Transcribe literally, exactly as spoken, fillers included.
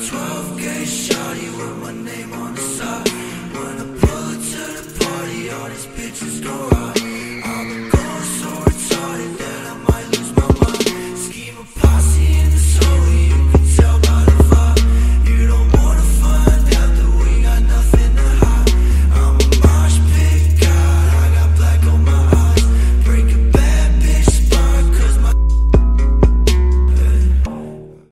twelve K shawty with my name on the side. When I pull up to the party, all these bitches go out.